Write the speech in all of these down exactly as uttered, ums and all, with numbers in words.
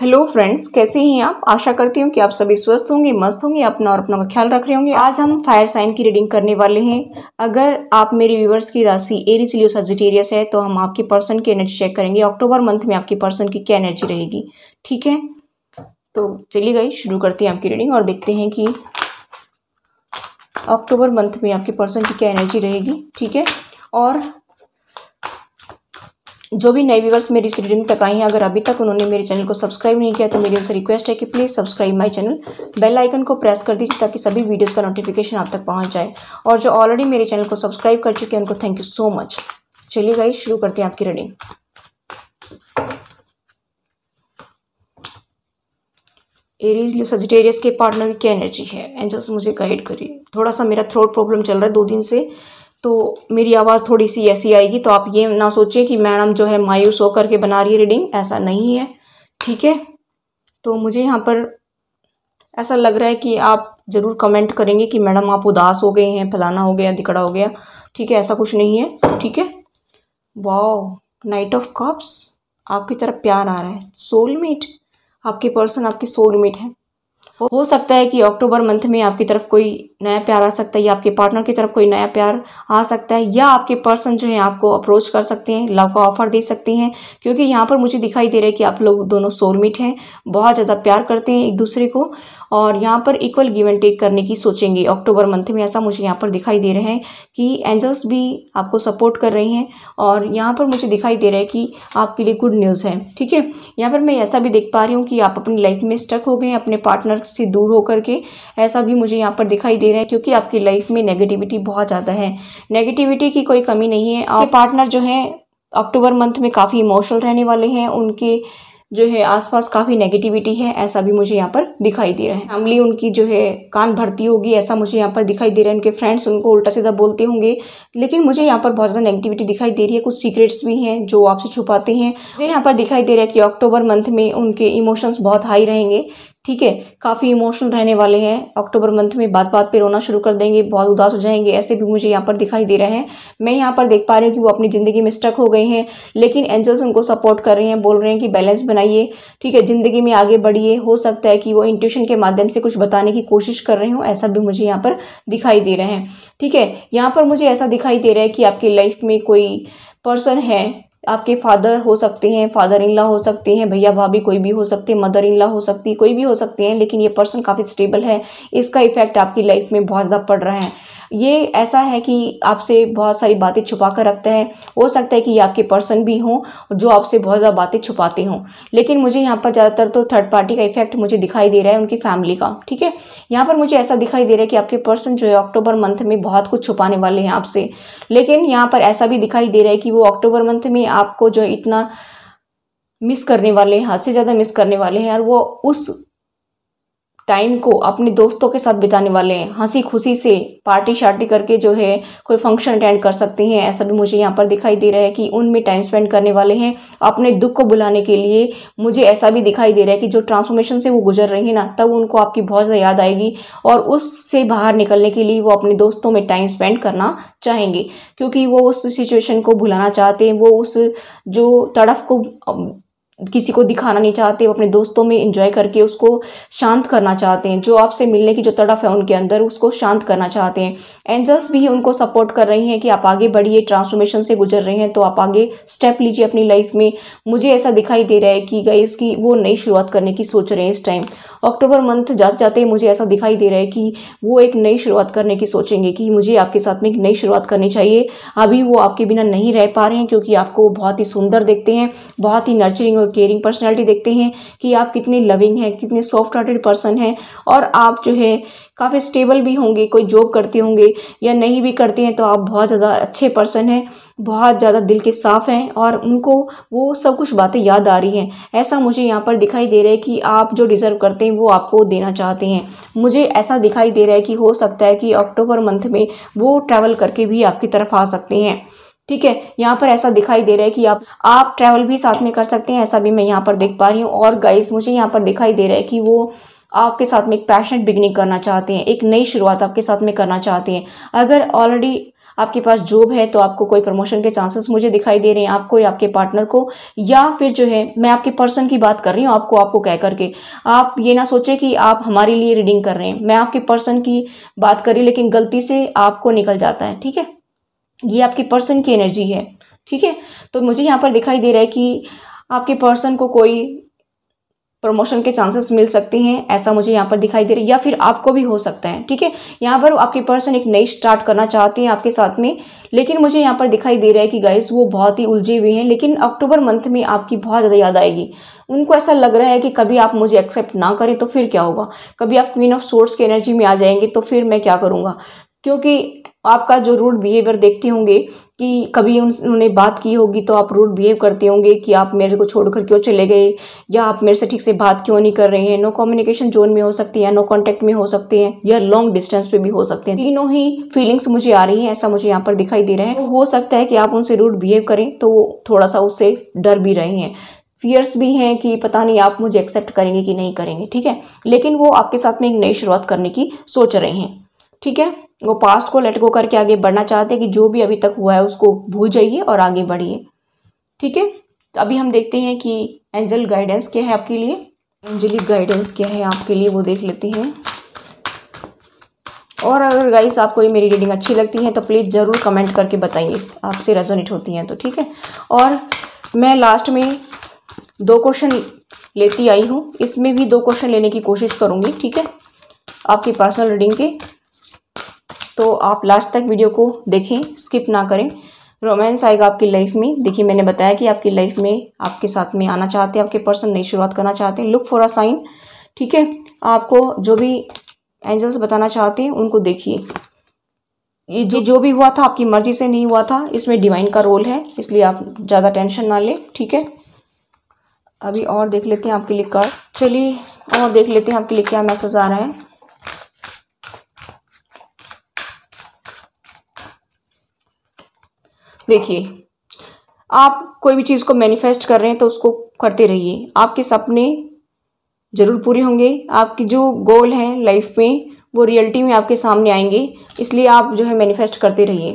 Hello friends, कैसे हैं आप। आशा करती हूँ कि आप सभी स्वस्थ होंगे, मस्त होंगे, अपना और अपनों का ख्याल रख रहे होंगे। आज हम फायर साइन की रीडिंग करने वाले हैं। अगर आप मेरे व्यूवर्स की राशि एरीज, लियो, सजिटेरियस है तो हम आपके पर्सन की एनर्जी चेक करेंगे। अक्टूबर मंथ में आपके पर्सन की क्या एनर्जी रहेगी, ठीक है। तो चलिए गाइस, शुरू करते हैं आपकी रीडिंग और देखते हैं कि अक्टूबर मंथ में आपके पर्सन की क्या एनर्जी रहेगी, ठीक है। और जो भी नए व्यूअर्स मेरी इस रीडिंग तक आई हैं, अगर अभी तक उन्होंने मेरे चैनल को सब्सक्राइब नहीं किया तो मेरी उनसे रिक्वेस्ट है कि please subscribe my channel, bell icon को प्रेस कर दीजिए ताकि सभी वीडियोस का नोटिफिकेशन आप तक पहुंच जाए। और जो ऑलरेडी मेरे चैनल को सब्सक्राइब कर चुके हैं उनको थैंक यू सो मच। चलिए गाइस, शुरू करते हैं आपकी रीडिंग। एरीज, लियो, सजिटेरियस के पार्टनर की क्या एनर्जी है, एंजल्स मुझे गाइड करिए। थोड़ा सा मेरा थ्रोट प्रॉब्लम चल रहा है दो दिन से, तो मेरी आवाज़ थोड़ी सी ऐसी आएगी, तो आप ये ना सोचिए कि मैडम जो है मायूस होकर के बना रही है रीडिंग, ऐसा नहीं है, ठीक है। तो मुझे यहाँ पर ऐसा लग रहा है कि आप ज़रूर कमेंट करेंगे कि मैडम आप उदास हो गए हैं, फलाना हो गया, दिकड़ा हो गया, ठीक है। ऐसा कुछ नहीं है, ठीक है। वाओ, नाइट ऑफ कप्स, आपकी तरफ प्यार आ रहा है। सोलमेट, आपके पर्सन आपके सोलमेट है। हो सकता है कि अक्टूबर मंथ में आपकी तरफ कोई नया प्यार आ सकता है, या आपके पार्टनर की तरफ कोई नया प्यार आ सकता है, या आपके पर्सन जो है आपको अप्रोच कर सकते हैं, लव का ऑफर दे सकते हैं। क्योंकि यहाँ पर मुझे दिखाई दे रहा है कि आप लोग दोनों सोलमेट हैं, बहुत ज़्यादा प्यार करते हैं एक दूसरे को, और यहाँ पर इक्वल गिव एंड टेक करने की सोचेंगे अक्टूबर मंथ में। ऐसा मुझे यहाँ पर दिखाई दे रहे हैं कि एंजल्स भी आपको सपोर्ट कर रही हैं, और यहाँ पर मुझे दिखाई दे रहा है कि आपके लिए गुड न्यूज़ है, ठीक है। यहाँ पर मैं ऐसा भी देख पा रही हूँ कि आप अपनी लाइफ में स्टक हो गए हैं अपने पार्टनर से दूर होकर के, ऐसा भी मुझे यहाँ पर दिखाई दे रहा है। क्योंकि आपकी लाइफ में नेगेटिविटी बहुत ज़्यादा है, नेगेटिविटी की कोई कमी नहीं है। आपके पार्टनर जो है अक्टूबर मंथ में काफ़ी इमोशनल रहने वाले हैं, उनके जो है आसपास काफ़ी नेगेटिविटी है, ऐसा भी मुझे यहाँ पर दिखाई दे रहा है। फैमिली उनकी जो है कान भरती होगी, ऐसा मुझे यहाँ पर दिखाई दे रहा है। उनके फ्रेंड्स उनको उल्टा सीधा बोलते होंगे, लेकिन मुझे यहाँ पर बहुत ज़्यादा नेगेटिविटी दिखाई दे रही है। कुछ सीक्रेट्स भी हैं जो आपसे छुपाते हैं। मुझे यहाँ पर दिखाई दे रहा है कि अक्टूबर मंथ में उनके इमोशंस बहुत हाई रहेंगे, ठीक है। काफ़ी इमोशनल रहने वाले हैं अक्टूबर मंथ में, बात बात पे रोना शुरू कर देंगे, बहुत उदास हो जाएंगे, ऐसे भी मुझे यहाँ पर दिखाई दे रहे हैं। मैं यहाँ पर देख पा रही हूँ कि वो अपनी ज़िंदगी में स्टक हो गए हैं, लेकिन एंजल्स उनको सपोर्ट कर रहे हैं, बोल रहे हैं कि बैलेंस बनाइए, ठीक है, ज़िंदगी में आगे बढ़िए। हो सकता है कि वो इंट्यूशन के माध्यम से कुछ बताने की कोशिश कर रहे हो, ऐसा भी मुझे यहाँ पर दिखाई दे रहे हैं, ठीक है। यहाँ पर मुझे ऐसा दिखाई दे रहा है कि आपकी लाइफ में कोई पर्सन है, आपके फादर हो सकते हैं, फादर इन लॉ हो सकते हैं, भैया भाभी कोई भी हो सकते हैं, मदर इन लॉ हो सकती है, कोई भी हो सकते हैं, लेकिन ये पर्सन काफ़ी स्टेबल है। इसका इफेक्ट आपकी लाइफ में बहुत ज़्यादा पड़ रहा है। ये ऐसा है कि आपसे बहुत सारी बातें छुपा कर रखता है। हो सकता है कि ये आपके पर्सन भी हों जो आपसे बहुत ज़्यादा बातें छुपाते हों, लेकिन मुझे यहाँ पर ज़्यादातर तो थर्ड पार्टी का इफेक्ट मुझे दिखाई दे रहा है, उनकी फैमिली का, ठीक है। यहाँ पर मुझे ऐसा दिखाई दे रहा है कि आपके पर्सन जो है अक्टूबर मंथ में बहुत कुछ छुपाने वाले हैं आपसे, लेकिन यहाँ पर ऐसा भी दिखाई दे रहा है कि वो अक्टूबर मंथ में आपको जो इतना मिस करने वाले हैं, हद से ज़्यादा मिस करने वाले हैं, और वो उस टाइम को अपने दोस्तों के साथ बिताने वाले हैं, हंसी खुशी से पार्टी शार्टी करके जो है कोई फंक्शन अटेंड कर सकते हैं। ऐसा भी मुझे यहाँ पर दिखाई दे रहा है कि उनमें टाइम स्पेंड करने वाले हैं अपने दुख को भुलाने के लिए। मुझे ऐसा भी दिखाई दे रहा है कि जो ट्रांसफॉर्मेशन से वो गुजर रही है ना, तब उनको आपकी बहुत ज़्यादा याद आएगी, और उससे बाहर निकलने के लिए वो अपने दोस्तों में टाइम स्पेंड करना चाहेंगे, क्योंकि वो उस सिचुएशन को भुलाना चाहते हैं। वो उस जो तड़फ को किसी को दिखाना नहीं चाहते, वो अपने दोस्तों में एंजॉय करके उसको शांत करना चाहते हैं। जो आपसे मिलने की जो तड़फ है उनके अंदर, उसको शांत करना चाहते हैं। एंजल्स भी उनको सपोर्ट कर रही हैं कि आप आगे बढ़िए, ट्रांसफॉर्मेशन से गुजर रहे हैं तो आप आगे स्टेप लीजिए अपनी लाइफ में। मुझे ऐसा दिखाई दे रहा है कि गाइस की वो नई शुरुआत करने की सोच रहे हैं इस टाइम। अक्टूबर मंथ जाते जाते मुझे ऐसा दिखाई दे रहा है कि वो एक नई शुरुआत करने की सोचेंगे कि मुझे आपके साथ में एक नई शुरुआत करनी चाहिए। अभी वो आपके बिना नहीं रह पा रहे हैं, क्योंकि आपको बहुत ही सुंदर देखते हैं, बहुत ही नर्चरिंग और केयरिंग पर्सनालिटी देखते हैं कि आप कितने लविंग हैं, कितने सॉफ्ट हार्टेड पर्सन हैं, और आप जो है काफ़ी स्टेबल भी होंगे। कोई जॉब करते होंगे या नहीं भी करते हैं तो आप बहुत ज़्यादा अच्छे पर्सन हैं, बहुत ज़्यादा दिल के साफ हैं, और उनको वो सब कुछ बातें याद आ रही हैं। ऐसा मुझे यहाँ पर दिखाई दे रहा है कि आप जो डिज़र्व करते हैं वो आपको देना चाहते हैं। मुझे ऐसा दिखाई दे रहा है कि हो सकता है कि अक्टूबर मंथ में वो ट्रैवल करके भी आपकी तरफ आ सकते हैं, ठीक है। यहाँ पर ऐसा दिखाई दे रहा है कि आप आप ट्रैवल भी साथ में कर सकते हैं, ऐसा भी मैं यहाँ पर देख पा रही हूँ। और गाइस, मुझे यहाँ पर दिखाई दे रहा है कि वो आपके साथ में एक पैशनेट बिगनिंग करना चाहते हैं, एक नई शुरुआत आपके साथ में करना चाहते हैं। अगर ऑलरेडी आपके पास जॉब है तो आपको कोई प्रमोशन के चांसेस मुझे दिखाई दे रहे हैं, आपको या आपके पार्टनर को, या फिर जो है मैं आपके पर्सन की बात कर रही हूँ आपको आपको कह करके। आप ये ना सोचे कि आप हमारे लिए रीडिंग कर रहे हैं, मैं आपके पर्सन की बात करी लेकिन गलती से आपको निकल जाता है, ठीक है। ये आपके पर्सन की एनर्जी है, ठीक है। तो मुझे यहाँ पर दिखाई दे रहा है कि आपके पर्सन को कोई प्रमोशन के चांसेस मिल सकते हैं, ऐसा मुझे यहाँ पर दिखाई दे रहा है, या फिर आपको भी हो सकता है, ठीक है। यहाँ पर आपके पर्सन एक नई स्टार्ट करना चाहते हैं आपके साथ में, लेकिन मुझे यहाँ पर दिखाई दे रहा है कि गाइस वो बहुत ही उलझे हुए हैं, लेकिन अक्टूबर मंथ में आपकी बहुत ज़्यादा याद आएगी। उनको ऐसा लग रहा है कि कभी आप मुझे एक्सेप्ट ना करें तो फिर क्या होगा, कभी आप क्वीन ऑफ सोर्ड्स की एनर्जी में आ जाएंगे तो फिर मैं क्या करूँगा, क्योंकि आपका जो रूड बिहेवियर देखते होंगे कि कभी उन्होंने बात की होगी तो आप रूड बिहेव करते होंगे कि आप मेरे को छोड़कर क्यों चले गए, या आप मेरे से ठीक से बात क्यों नहीं कर रहे हैं। नो कम्युनिकेशन जोन में हो सकती है, नो कांटेक्ट में हो सकते हैं, या लॉन्ग डिस्टेंस पे भी हो सकते हैं। तीनों ही फीलिंग्स मुझे आ रही हैं, ऐसा मुझे यहाँ पर दिखाई दे रहा है। तो हो सकता है कि आप उनसे रूड बिहेव करें तो थोड़ा सा उससे डर भी रहे हैं, फियर्स भी हैं कि पता नहीं आप मुझे एक्सेप्ट करेंगे कि नहीं करेंगे, ठीक है। लेकिन वो आपके साथ में एक नई शुरुआत करने की सोच रहे हैं, ठीक है। वो पास्ट को लेट गो करके आगे बढ़ना चाहते हैं कि जो भी अभी तक हुआ है उसको भूल जाइए और आगे बढ़िए, ठीक है। तो अभी हम देखते हैं कि एंजल गाइडेंस क्या है आपके लिए, एंजलिक गाइडेंस क्या है आपके लिए, वो देख लेते हैं। और अगर गाइस आपको ये मेरी रीडिंग अच्छी लगती है तो प्लीज़ ज़रूर कमेंट करके बताइए आपसे रेजोनेट होती हैं तो, ठीक है। और मैं लास्ट में दो क्वेश्चन लेती आई हूँ, इसमें भी दो क्वेश्चन लेने की कोशिश करूँगी, ठीक है, आपकी पर्सनल रीडिंग के। तो आप लास्ट तक वीडियो को देखें, स्किप ना करें। रोमांस आएगा आपकी लाइफ में। देखिए मैंने बताया कि आपकी लाइफ में आपके साथ में आना चाहते हैं, आपके पर्सन नई शुरुआत करना चाहते हैं। लुक फॉर अ साइन, ठीक है। आपको जो भी एंजल्स बताना चाहते हैं उनको देखिए। ये जो जो भी हुआ था आपकी मर्जी से नहीं हुआ था, इसमें डिवाइन का रोल है, इसलिए आप ज़्यादा टेंशन ना लें, ठीक है। अभी और देख लेते हैं आपके लिए कार्ड। चलिए और देख लेते हैं आपके लिए क्या मैसेज आ रहा है। देखिए आप कोई भी चीज़ को मैनिफेस्ट कर रहे हैं तो उसको करते रहिए, आपके सपने ज़रूर पूरे होंगे, आपकी जो गोल है लाइफ में वो रियलिटी में आपके सामने आएंगे, इसलिए आप जो है मैनिफेस्ट करते रहिए।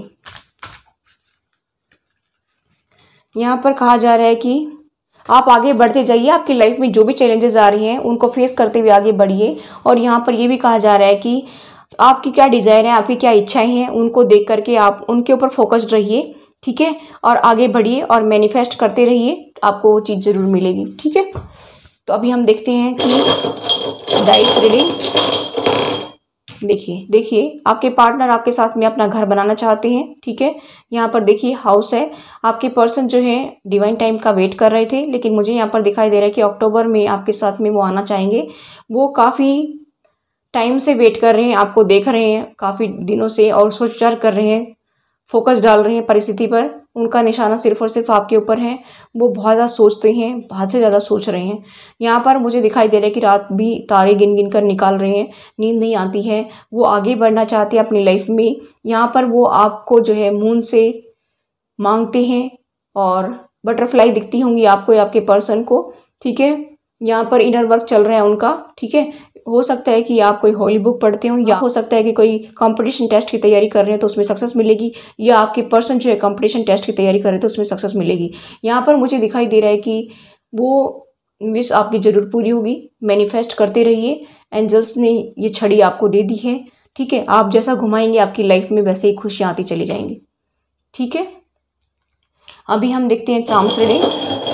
यहाँ पर कहा जा रहा है कि आप आगे बढ़ते जाइए, आपकी लाइफ में जो भी चैलेंजेस आ रही हैं उनको फेस करते हुए आगे बढ़िए। और यहाँ पर ये भी कहा जा रहा है कि आपकी क्या डिज़ायर है, आपकी क्या इच्छाएं हैं, उनको देख करके आप उनके ऊपर फोकस्ड रहिए, ठीक है। और आगे बढ़िए और मैनिफेस्ट करते रहिए, आपको वो चीज़ ज़रूर मिलेगी, ठीक है। तो अभी हम देखते हैं कि डाइस रीडिंग। देखिए देखिए आपके पार्टनर आपके साथ में अपना घर बनाना चाहते हैं, ठीक है। यहाँ पर देखिए हाउस है, आपके पर्सन जो है डिवाइन टाइम का वेट कर रहे थे, लेकिन मुझे यहाँ पर दिखाई दे रहा है कि अक्टूबर में आपके साथ में वो आना चाहेंगे। वो काफ़ी टाइम से वेट कर रहे हैं, आपको देख रहे हैं काफ़ी दिनों से और सोच विचार कर रहे हैं, फोकस डाल रहे हैं परिस्थिति पर। उनका निशाना सिर्फ और सिर्फ आपके ऊपर है, वो बहुत ज़्यादा सोचते हैं, बहुत से ज़्यादा सोच रहे हैं। यहाँ पर मुझे दिखाई दे रहा है कि रात भी तारे गिन गिन कर निकाल रहे हैं, नींद नहीं आती है, वो आगे बढ़ना चाहते हैं अपनी लाइफ में। यहाँ पर वो आपको जो है मून से मांगते हैं और बटरफ्लाई दिखती होंगी आपको या आपके पर्सन को, ठीक है। यहाँ पर इनर वर्क चल रहा है उनका, ठीक है। हो सकता है कि आप कोई होली बुक पढ़ते हो, या हो सकता है कि कोई कंपटीशन टेस्ट की तैयारी कर रहे हैं तो उसमें सक्सेस मिलेगी, या आपके पर्सन जो है कंपटीशन टेस्ट की तैयारी कर रहे हैं तो उसमें सक्सेस मिलेगी। यहाँ पर मुझे दिखाई दे रहा है कि वो विश आपकी जरूर पूरी होगी। मैनिफेस्ट करते रहिए, एंजल्स ने ये छड़ी आपको दे दी है, ठीक है। आप जैसा घुमाएंगे आपकी लाइफ में वैसे ही खुशियाँ आती चली जाएंगी, ठीक है। अभी हम देखते हैं चार्म्स रीडिंग।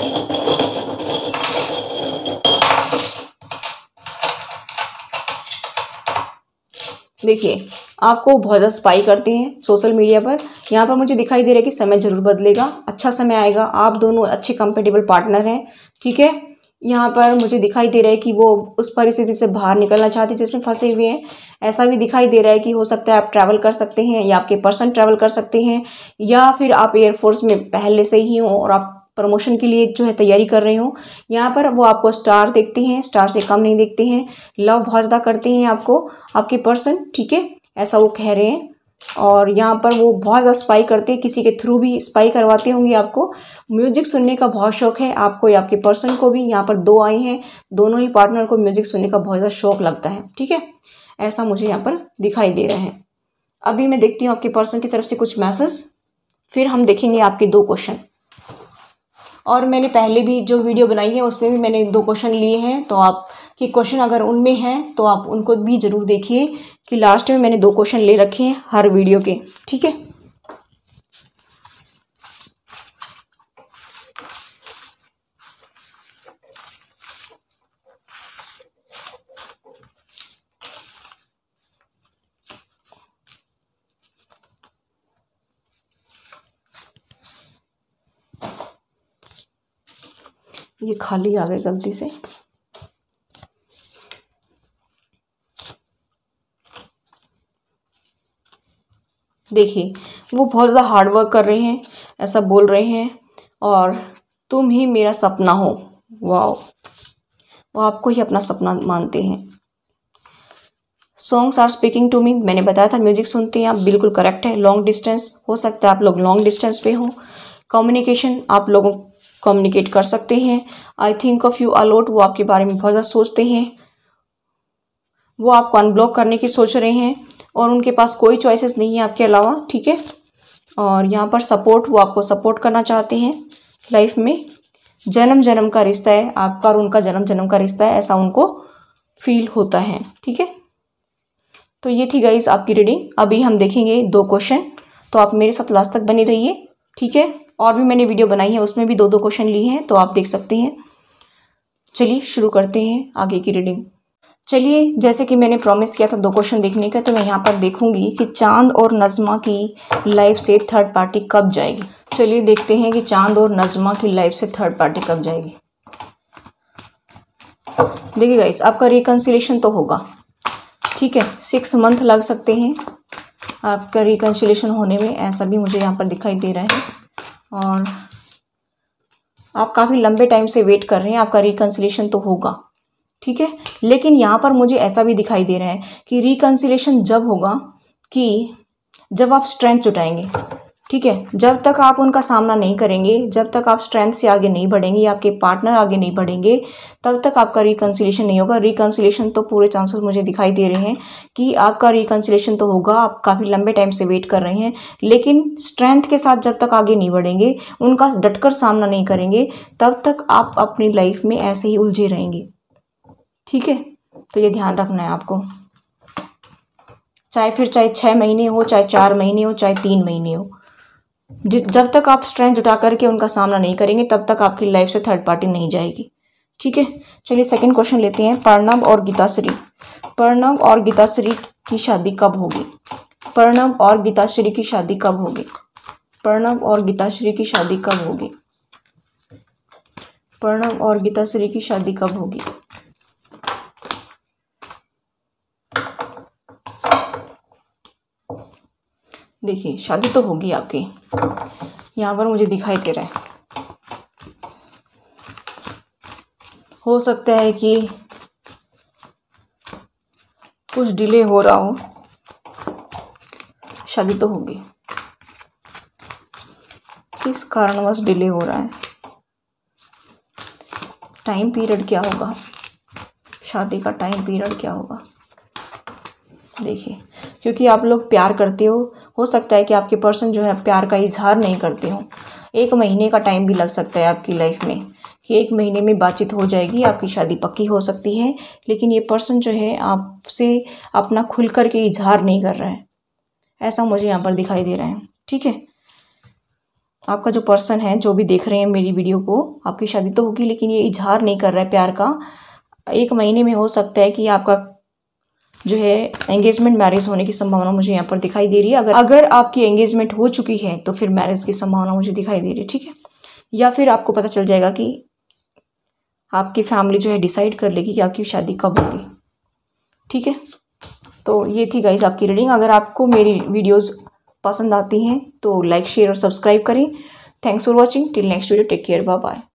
देखिए आपको बहुत ज़्यादा स्पाई करते हैं सोशल मीडिया पर। यहाँ पर मुझे दिखाई दे रहा है कि समय जरूर बदलेगा, अच्छा समय आएगा, आप दोनों अच्छे कंपेटेबल पार्टनर हैं, ठीक है। यहाँ पर मुझे दिखाई दे रहा है कि वो उस परिस्थिति से बाहर निकलना चाहते हैं जिसमें फंसे हुए हैं। ऐसा भी दिखाई दे रहा है कि हो सकता है आप ट्रैवल कर सकते हैं, या आपके पर्सन ट्रैवल कर सकते हैं, या फिर आप एयरफोर्स में पहले से ही हों और आप प्रमोशन के लिए जो है तैयारी कर रहे हो। यहाँ पर वो आपको स्टार देखते हैं, स्टार से कम नहीं देखते हैं, लव बहुत ज़्यादा करते हैं आपको आपके पर्सन, ठीक है, ऐसा वो कह रहे हैं। और यहाँ पर वो बहुत ज़्यादा स्पाई करते हैं, किसी के थ्रू भी स्पाई करवाते होंगे आपको। म्यूजिक सुनने का बहुत शौक है आपको या आपके पर्सन को भी। यहाँ पर दो आए हैं, दोनों ही पार्टनर को म्यूजिक सुनने का बहुत ज़्यादा शौक लगता है, ठीक है, ऐसा मुझे यहाँ पर दिखाई दे रहा है। अभी मैं देखती हूँ आपके पर्सन की तरफ से कुछ मैसेज, फिर हम देखेंगे आपके दो क्वेश्चन। और मैंने पहले भी जो वीडियो बनाई है उसमें भी मैंने दो क्वेश्चन लिए हैं, तो आपके क्वेश्चन अगर उनमें हैं तो आप उनको भी ज़रूर देखिए कि लास्ट में मैंने दो क्वेश्चन ले रखे हैं हर वीडियो के, ठीक है। ये खाली आ गए गलती से। देखिए वो बहुत ज़्यादा हार्ड वर्क कर रहे हैं, ऐसा बोल रहे हैं, और तुम ही मेरा सपना हो। वाह, वो आपको ही अपना सपना मानते हैं। Songs are speaking to me, मैंने बताया था म्यूजिक सुनते हैं आप, बिल्कुल करेक्ट है। लॉन्ग डिस्टेंस, हो सकता है आप लोग लॉन्ग डिस्टेंस पे हो। कम्युनिकेशन, आप लोगों कम्युनिकेट कर सकते हैं। I think of you a lot, वो आपके बारे में बहुत ज़्यादा सोचते हैं, वो आपको अनब्लॉक करने की सोच रहे हैं और उनके पास कोई चॉइसेस नहीं है आपके अलावा, ठीक है। और यहाँ पर सपोर्ट, वो आपको सपोर्ट करना चाहते हैं लाइफ में। जन्म जन्म का रिश्ता है आपका और उनका, जन्म जन्म का रिश्ता है, ऐसा उनको फील होता है, ठीक है। तो ये थी गाइस आपकी रीडिंग। अभी हम देखेंगे दो क्वेश्चन, तो आप मेरे साथ लास्ट तक बने रहिए, ठीक है। और भी मैंने वीडियो बनाई है उसमें भी दो दो क्वेश्चन लिए हैं, तो आप देख सकते हैं। चलिए शुरू करते हैं आगे की रीडिंग। चलिए, जैसे कि मैंने प्रॉमिस किया था दो क्वेश्चन देखने का, तो मैं यहाँ पर देखूंगी कि चांद और नज़मा की लाइफ से थर्ड पार्टी कब जाएगी। चलिए देखते हैं कि चांद और नज़मा की लाइफ से थर्ड पार्टी कब जाएगी। देखिए गाइस, आपका रिकन्सिलेशन तो होगा, ठीक है। सिक्स मंथ लग सकते हैं आपका रिकन्सिलेशन होने में, ऐसा भी मुझे यहाँ पर दिखाई दे रहा है। और आप काफ़ी लंबे टाइम से वेट कर रहे हैं, आपका रिकन्सिलेशन तो होगा, ठीक है। लेकिन यहाँ पर मुझे ऐसा भी दिखाई दे रहा है कि रिकन्सिलेशन जब होगा कि जब आप स्ट्रेंथ जुटाएंगे, ठीक है। जब तक आप उनका सामना नहीं करेंगे, जब तक आप स्ट्रेंथ से आगे नहीं बढ़ेंगे या आपके पार्टनर आगे नहीं बढ़ेंगे, तब तक आपका रिकन्सिलेशन नहीं होगा। रिकन्सिलेशन तो पूरे चांसेस मुझे दिखाई दे रहे हैं कि आपका रिकन्सिलेशन तो होगा। आप काफ़ी लंबे टाइम से वेट कर रहे हैं, लेकिन स्ट्रेंथ के साथ जब तक आगे नहीं बढ़ेंगे, उनका डटकर सामना नहीं करेंगे, तब तक आप अपनी लाइफ में ऐसे ही उलझे रहेंगे, ठीक है। तो ये ध्यान रखना है आपको, चाहे फिर चाहे छः महीने हो, चाहे चार महीने हो, चाहे तीन महीने हो, जब तक आप स्ट्रेंथ जुटा करके उनका सामना नहीं करेंगे, तब तक आपकी लाइफ से थर्ड पार्टी नहीं जाएगी, ठीक है। चलिए सेकंड क्वेश्चन लेते हैं। प्रणव और गीताश्री, प्रणव और गीताश्री की शादी कब होगी? प्रणव और गीताश्री की शादी कब होगी? प्रणव और गीताश्री की शादी कब होगी? प्रणव और गीताश्री की शादी कब होगी? देखिए, शादी तो होगी आपकी, यहाँ पर मुझे दिखाई दे रहा है। हो सकता है कि कुछ डिले हो रहा हो, शादी तो होगी। किस कारणवश डिले हो रहा है? टाइम पीरियड क्या होगा? शादी का टाइम पीरियड क्या होगा? देखिए, क्योंकि आप लोग प्यार करते हो हो सकता है कि आपके पर्सन जो है प्यार का इजहार नहीं करते हो। एक महीने का टाइम भी लग सकता है आपकी लाइफ में, कि एक महीने में बातचीत हो जाएगी, आपकी शादी पक्की हो सकती है। लेकिन ये पर्सन जो है आपसे अपना खुल कर के इजहार नहीं कर रहा है, ऐसा मुझे यहाँ पर दिखाई दे रहा है, ठीक है। आपका जो पर्सन है, जो भी देख रहे हैं मेरी वीडियो को, आपकी शादी तो होगी, लेकिन ये इजहार नहीं कर रहा है प्यार का। एक महीने में हो सकता है कि आपका जो है एंगेजमेंट मैरिज होने की संभावना मुझे यहाँ पर दिखाई दे रही है। अगर अगर आपकी एंगेजमेंट हो चुकी है तो फिर मैरिज की संभावना मुझे दिखाई दे रही है, ठीक है। या फिर आपको पता चल जाएगा कि आपकी फैमिली जो है डिसाइड कर लेगी कि आपकी शादी कब होगी, ठीक है। तो ये थी गाइस आपकी रीडिंग। अगर आपको मेरी वीडियोज़ पसंद आती हैं तो लाइक, शेयर और सब्सक्राइब करें। Thanks for watching. Till next video, take care, bye bye.